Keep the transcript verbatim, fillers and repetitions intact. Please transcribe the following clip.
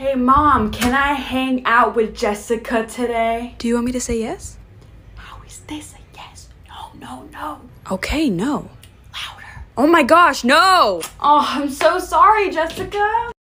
Hey mom, can I hang out with Jessica today? Do you want me to say yes? How is this a yes? No, no, no. Okay, no. Louder. Oh my gosh, no! Oh, I'm so sorry, Jessica.